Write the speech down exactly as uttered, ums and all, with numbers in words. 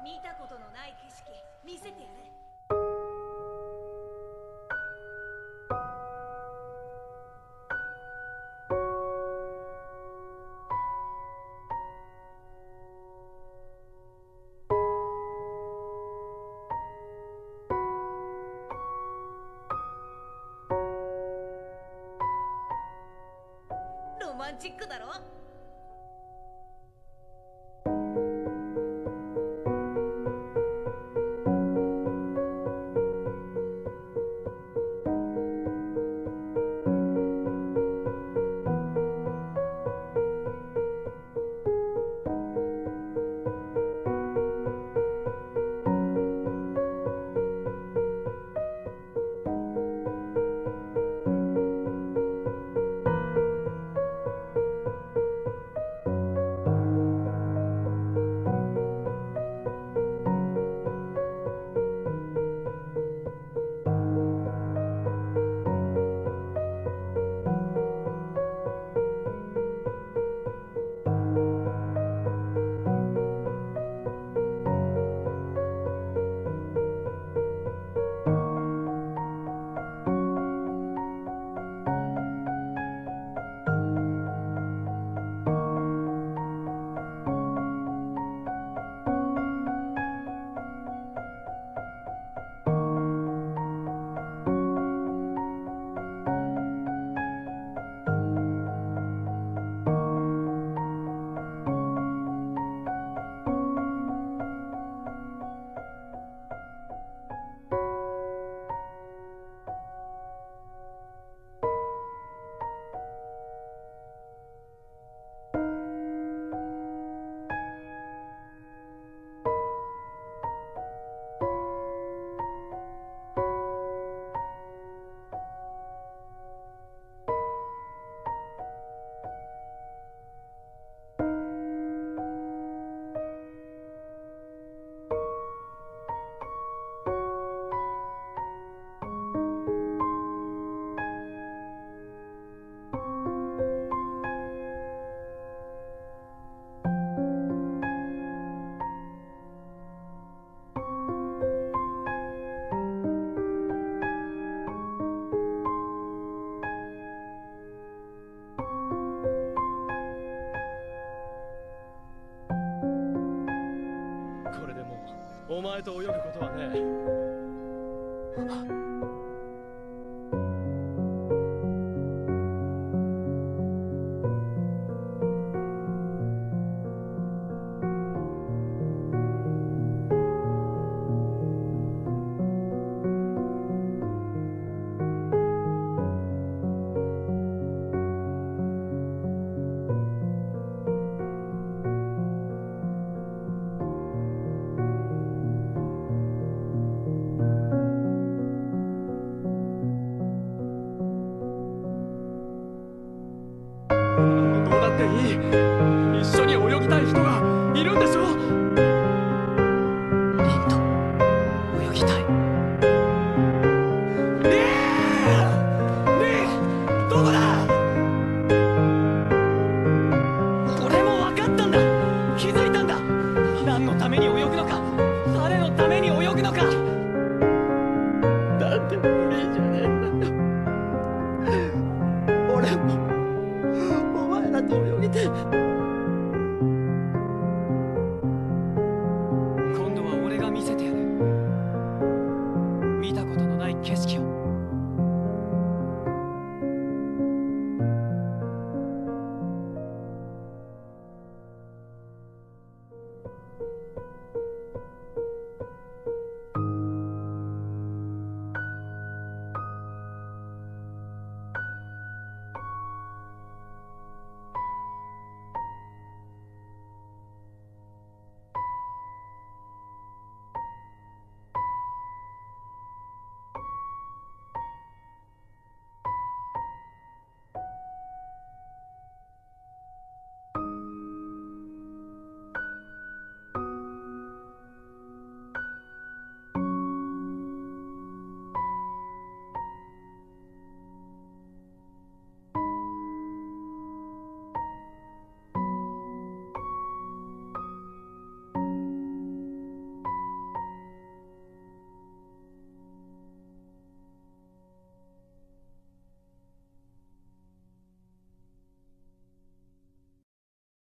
見たことのない景色見せてやれ。ロマンチックだろ。 お前と泳ぐことはね。一緒に泳ぎたい人がいるんでしょ。 リンと泳ぎたい。 リン！リン！どこだ！俺も分かったんだ。気づいたんだ。何のために泳ぐのか、誰のために泳ぐのか。 なんでもリンじゃねえんだよ。俺もお前らと泳ぎてえ。